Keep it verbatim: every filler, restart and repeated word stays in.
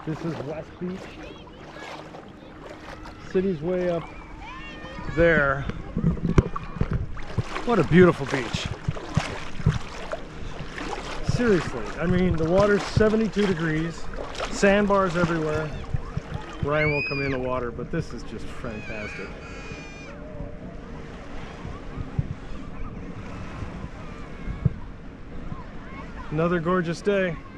This is West Beach. City's way up there. What a beautiful beach. Seriously, I mean, the water's seventy-two degrees, sandbars everywhere. Ryan won't come in the water, but this is just fantastic. Another gorgeous day.